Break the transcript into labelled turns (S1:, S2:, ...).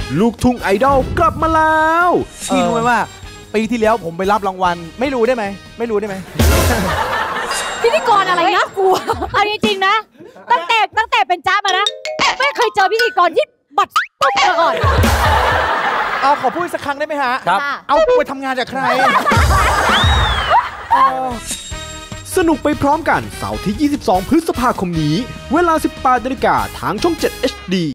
S1: ลูกทุ่งไอดอลกลับมาแล้ว
S2: พี่รู้ไหมว่าปีที่แล้วผมไปรับรางวัลไม่รู้ได้ไหม
S3: พิธีกรอะไรนะกลัวเอาจริงๆนะตั้งแต่เป็นจ้ามานะไม่เคยเจอพิธีกรที่บัดตุ๊บมาก่อน
S2: ขอพูดสักครั้งได้ไหมฮะ
S3: ครับ
S2: เอาไปทำงานจากใคร
S1: สนุกไปพร้อมกันเสาร์ที่ 22 พฤษภาคมนี้เวลา 18 นาฬิกาทางช่อง 7 HD